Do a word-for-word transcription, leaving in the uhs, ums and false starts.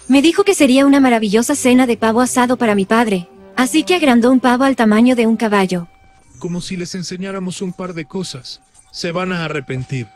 Me dijo que sería una maravillosa cena de pavo asado para mi padre, así que agrandó un pavo al tamaño de un caballo. Como si les enseñáramos un par de cosas. Se van a arrepentir.